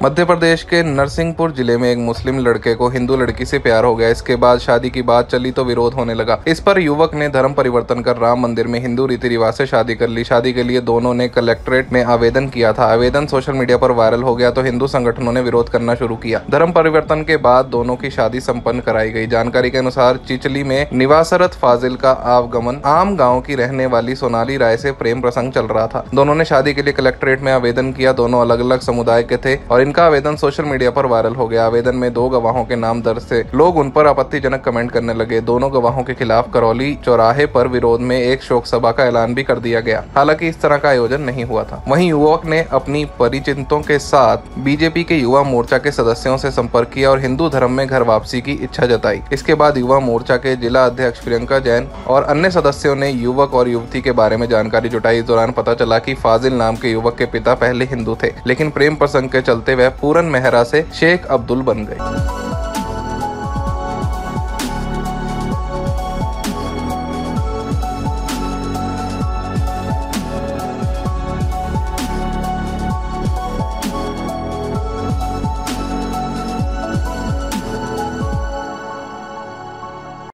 मध्य प्रदेश के नरसिंहपुर जिले में एक मुस्लिम लड़के को हिंदू लड़की से प्यार हो गया। इसके बाद शादी की बात चली तो विरोध होने लगा। इस पर युवक ने धर्म परिवर्तन कर राम मंदिर में हिंदू रीति रिवाज से शादी कर ली। शादी के लिए दोनों ने कलेक्ट्रेट में आवेदन किया था। आवेदन सोशल मीडिया पर वायरल हो गया तो हिंदू संगठनों ने विरोध करना शुरू किया। धर्म परिवर्तन के बाद दोनों की शादी संपन्न कराई गई। जानकारी के अनुसार चिचली में निवासरत फाजिल का आवागमन आम गाँव की रहने वाली सोनाली राय से प्रेम प्रसंग चल रहा था। दोनों ने शादी के लिए कलेक्ट्रेट में आवेदन किया। दोनों अलग अलग समुदाय के थे और इनका आवेदन सोशल मीडिया पर वायरल हो गया। आवेदन में 2 गवाहों के नाम दर्ज थे। लोग उन पर आपत्तिजनक कमेंट करने लगे। दोनों गवाहों के खिलाफ करौली चौराहे पर विरोध में एक शोक सभा का ऐलान भी कर दिया गया। हालांकि इस तरह का आयोजन नहीं हुआ था। वहीं युवक ने अपनी परिचितों के साथ बीजेपी के युवा मोर्चा के सदस्यों से संपर्क किया और हिंदू धर्म में घर वापसी की इच्छा जताई। इसके बाद युवा मोर्चा के जिला अध्यक्ष प्रियंका जैन और अन्य सदस्यों ने युवक और युवती के बारे में जानकारी जुटाई। इस दौरान पता चला कि फाजिल नाम के युवक के पिता पहले हिंदू थे, लेकिन प्रेम प्रसंग के चलते वह पूरन मेहरा से शेख अब्दुल बन गए।